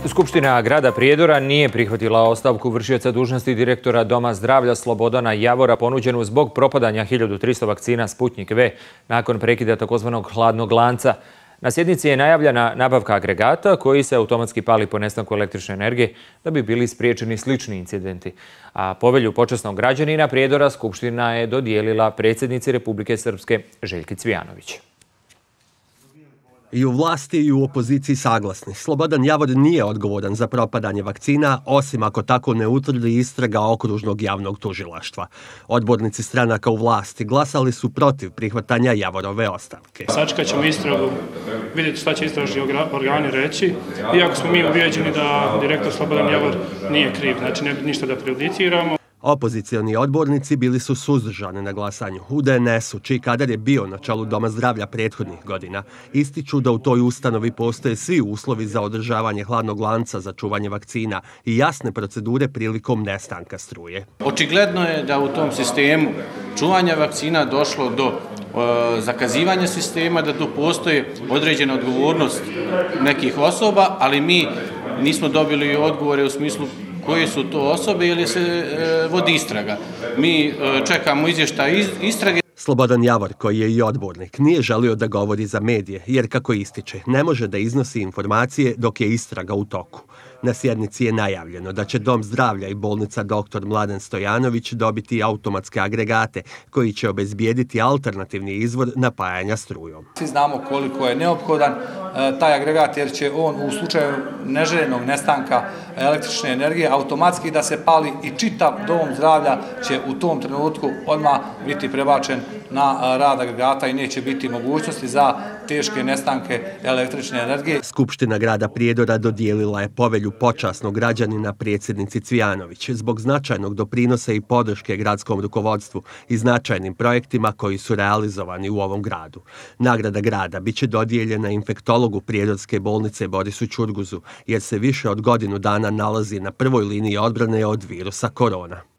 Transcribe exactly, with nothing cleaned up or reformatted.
Skupština grada Prijedora nije prihvatila ostavku vršioca dužnosti direktora Doma zdravlja Slobodana Javora ponuđenu zbog propadanja hiljadu tristo vakcina Sputnik V nakon prekida takozvanog hladnog lanca. Na sjednici je najavljena nabavka agregata koji se automatski pali po nestanku električne energije da bi bili spriječeni slični incidenti. A povelju počasnog građanina Prijedora Skupština je dodijelila predsjednici Republike Srpske Željki Cvijanović. I u vlasti i u opoziciji saglasni. Slobodan Javor nije odgovoran za propadanje vakcina, osim ako tako ne utvrdi istraga okružnog javnog tužilaštva. Odbornici stranaka u vlasti glasali su protiv prihvatanja Javorove ostavke. Sačekat ćemo istragu, vidjeti šta će istražni organi reći. Iako smo mi ubijeđeni da direktor Slobodan Javor nije kriv, znači ne bi ništa da prejudiciramo. Opozicioni odbornici bili su suzdržani na glasanju. U D N S-u, čiji kadar je bio na čelu Doma zdravlja prethodnih godina, ističu da u toj ustanovi postoje svi uslovi za održavanje hladnog lanca za čuvanje vakcina i jasne procedure prilikom nestanka struje. Očigledno je da u tom sistemu čuvanja vakcina došlo do e, zakazivanja sistema, da tu postoji određena odgovornost nekih osoba, ali mi nismo dobili odgovore u smislu koje su to osobe ili se e, vodi istraga. Mi e, čekamo izvještaj iz, istrage. Slobodan Javor, koji je i odbornik, nije želio da govori za medije, jer kako ističe, ne može da iznosi informacije dok je istraga u toku. Na sjednici je najavljeno da će Dom zdravlja i bolnica doktor Mladen Stojanović dobiti automatske agregate koji će obezbijediti alternativni izvor napajanja strujom. Svi znamo koliko je neophodan taj agregat jer će on u slučaju neželjenog nestanka električne energije automatski da se pali i čitav Dom zdravlja će u tom trenutku odmah biti prebačen na rad agregata i neće biti mogućnosti za teške nestanke električne energije. Skupština grada Prijedora dodijelila je povelju počasnog građanina predsjednici Cvijanović zbog značajnog doprinosa i podrške gradskom rukovodstvu i značajnim projektima koji su realizovani u ovom gradu. Nagrada grada biće dodijeljena infektologu Prijedorske bolnice Borisu Ćurguzu jer se više od godinu dana nalazi na prvoj liniji odbrane od virusa korona.